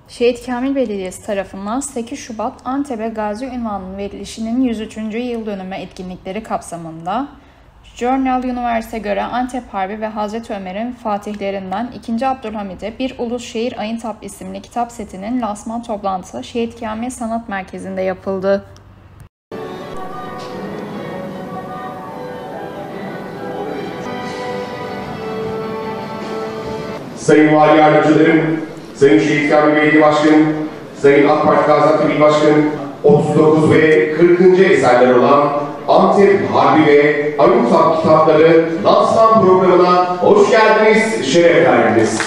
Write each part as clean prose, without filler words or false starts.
Şehit Kamil Belediyesi tarafından 8 Şubat Antep'e Gazi unvanının verilişinin 103. yıl dönümü etkinlikleri kapsamında Journal Universe'e göre Antep Harbi ve Hazreti Ömer'in fatihlerinden 2. Abdülhamid'e Bir Ulus Şehir Ayıntap isimli kitap setinin lansman toplantısı Şehit Kamil Sanat Merkezi'nde yapıldı. Sayın Vali Yardımcılarım, Sayın Şehit Kamil Belediye Başkanı, Sayın AK Parti Gaziantep İl Başkanı, 39 ve 40. eserler olan Antep Harbi ve Ayıntap kitapları lansman programına hoş geldiniz, şeref verdiniz.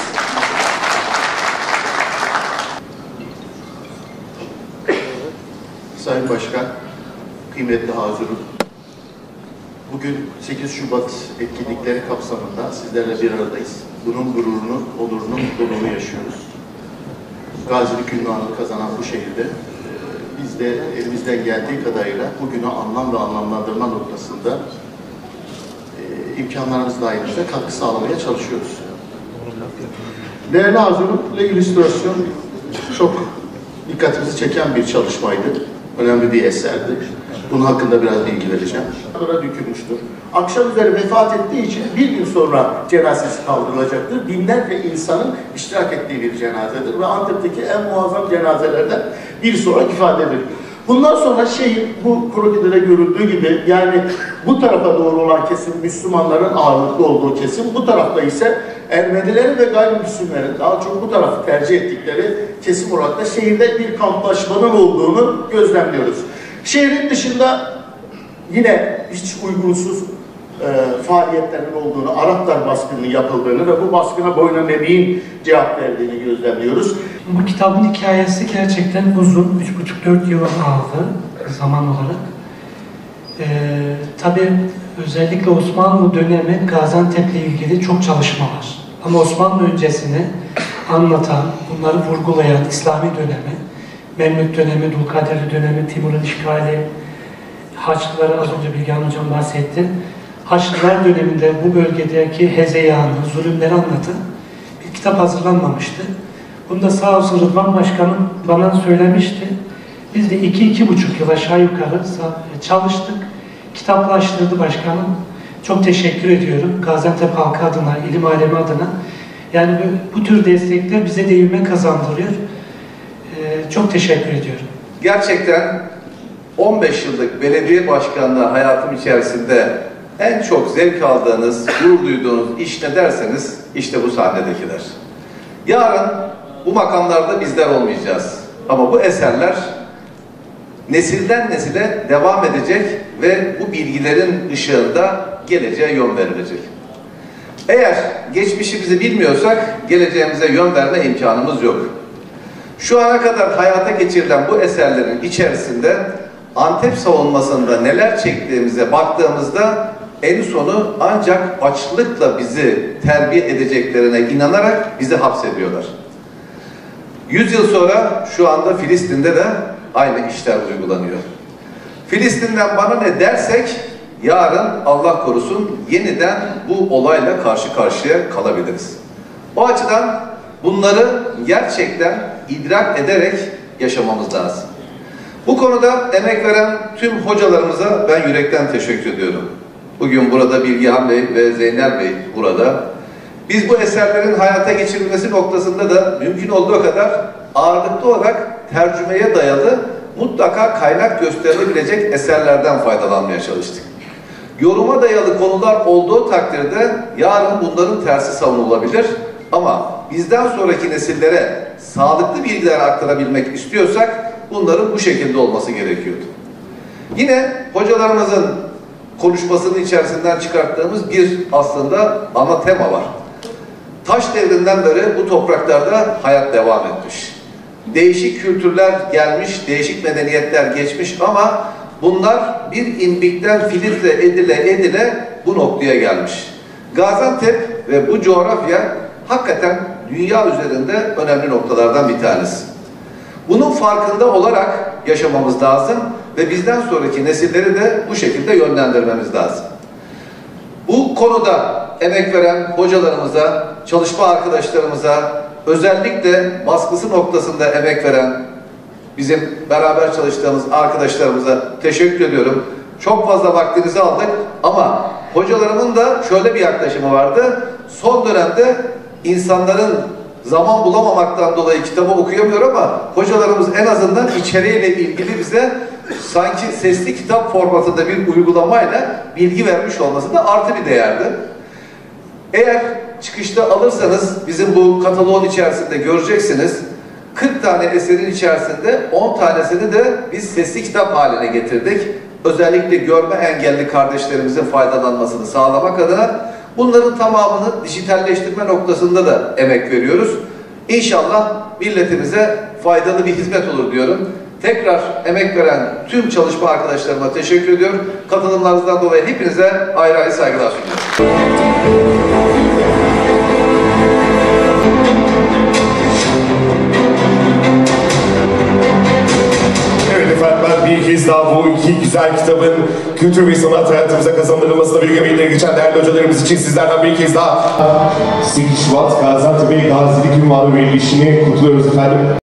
Sayın Başkan, kıymetli hazırım. Bugün 8 Şubat etkinlikleri kapsamında sizlerle bir aradayız. Bunun gururunu, onurunu, mutluluğunu yaşıyoruz. Gazilik ünvanını kazanan bu şehirde biz de elimizden geldiği kadarıyla bugünü anlam ve anlamlandırma noktasında imkanlarımız dahilinde katkı sağlamaya çalışıyoruz. Değerli hazırım ve illüstrasyon çok dikkatimizi çeken bir çalışmaydı. Önemli bir eserdi. Bunun hakkında biraz bilgi vereceğim. Sonra dökülmüştür. Akşam üzeri vefat ettiği için bir gün sonra cenazesi kaldırılacaktır. Binlerce insanın iştirak ettiği bir cenazedir ve Antep'teki en muazzam cenazelerden birisi olarak ifade edilir. Bundan sonra şehir bu krokide de görüldüğü gibi yani bu tarafa doğru olan kesim Müslümanların ağırlıklı olduğu kesim, bu tarafta ise Ermenilerin ve gayrimüslimlerin daha çok bu tarafı tercih ettikleri kesim olarak da şehirde bir kamplaşmanın olduğunu gözlemliyoruz. Şehrin dışında yine hiç uygunsuz faaliyetlerin olduğunu, Araplar baskının yapıldığını ve bu baskına boyun emeğin cevap verdiğini gözlemliyoruz. Bu kitabın hikayesi gerçekten uzun, 3,5-4 yıl aldı zaman olarak. Tabii özellikle Osmanlı dönemi Gaziantep'le ilgili çok çalışma var. Ama Osmanlı öncesini anlatan, bunları vurgulayan İslami dönemi, Memlük dönemi, Dulkaderli dönemi, Timur'un işgali, Haçlıları az önce Bilgehan Hocam bahsetti. Haçlılar döneminde bu bölgedeki hezeyanı, zulümleri anlatan bir kitap hazırlanmamıştı. Bunu da sağ olsun Rıdvan Başkanım bana söylemişti. Biz de 2-2,5 yıl aşağı yukarı çalıştık. Kitaplaştırdı başkanım. Çok teşekkür ediyorum Gaziantep halkı adına, ilim alemi adına. Yani bu tür destekler bize de ivme kazandırıyor. Çok teşekkür ediyorum. Gerçekten 15 yıllık belediye başkanlığı hayatım içerisinde en çok zevk aldığınız, gurur duyduğunuz iş ne derseniz işte bu sahnedekiler. Yarın bu makamlarda bizler olmayacağız. Ama bu eserler nesilden nesile devam edecek ve bu bilgilerin ışığında geleceğe yön verilecek. Eğer geçmişimizi bilmiyorsak geleceğimize yön verme imkanımız yok. Şu ana kadar hayata geçirilen bu eserlerin içerisinde Antep savunmasında neler çektiğimize baktığımızda en sonu ancak açlıkla bizi terbiye edeceklerine inanarak bizi hapsediyorlar. 100 yıl sonra şu anda Filistin'de de aynı işler uygulanıyor. Filistin'den bana ne dersek yarın Allah korusun yeniden bu olayla karşı karşıya kalabiliriz. O açıdan bunları gerçekten idrak ederek yaşamamız lazım. Bu konuda emek veren tüm hocalarımıza ben yürekten teşekkür ediyorum. Bugün burada Bilgehan Bey ve Zeynel Bey burada. Biz bu eserlerin hayata geçirilmesi noktasında da mümkün olduğu kadar ağırlıklı olarak tercümeye dayalı mutlaka kaynak gösterilebilecek eserlerden faydalanmaya çalıştık. Yoruma dayalı konular olduğu takdirde yarın bunların tersi savunulabilir ama bizden sonraki nesillere sağlıklı bilgiler aktarabilmek istiyorsak bunların bu şekilde olması gerekiyordu. Yine hocalarımızın konuşmasının içerisinden çıkarttığımız bir aslında ana tema var. Taş devrinden beri bu topraklarda hayat devam etmiş. Değişik kültürler gelmiş, değişik medeniyetler geçmiş ama bunlar bir inbikten filtre edile bu noktaya gelmiş. Gaziantep ve bu coğrafya hakikaten dünya üzerinde önemli noktalardan bir tanesi. Bunun farkında olarak yaşamamız lazım ve bizden sonraki nesilleri de bu şekilde yönlendirmemiz lazım. Bu konuda emek veren hocalarımıza, çalışma arkadaşlarımıza, özellikle baskısı noktasında emek veren bizim beraber çalıştığımız arkadaşlarımıza teşekkür ediyorum. Çok fazla vaktinizi aldık ama hocalarımın da şöyle bir yaklaşımı vardı. Son dönemde insanların zaman bulamamaktan dolayı kitabı okuyamıyor ama hocalarımız en azından içeriğiyle ilgili bize sanki sesli kitap formatında bir uygulamayla bilgi vermiş olması da artı bir değerdi. Eğer çıkışta alırsanız bizim bu kataloğun içerisinde göreceksiniz. 40 tane eserin içerisinde 10 tanesini de biz sesli kitap haline getirdik. Özellikle görme engelli kardeşlerimizin faydalanmasını sağlamak adına bunların tamamını dijitalleştirme noktasında da emek veriyoruz. İnşallah milletimize faydalı bir hizmet olur diyorum. Tekrar emek veren tüm çalışma arkadaşlarıma teşekkür ediyorum. Katılımlarınızdan dolayı hepinize ayrı ayrı saygılar sunuyorum. Bir kez daha bu iki güzel kitabın kültür ve sanat hayatımıza kazandırılmasına büyük emekleri geçen değerli hocalarımız için sizlerden bir kez daha 8 Şubat Gaziantep Gazilik Ünvanı verilişini kutluyoruz efendim.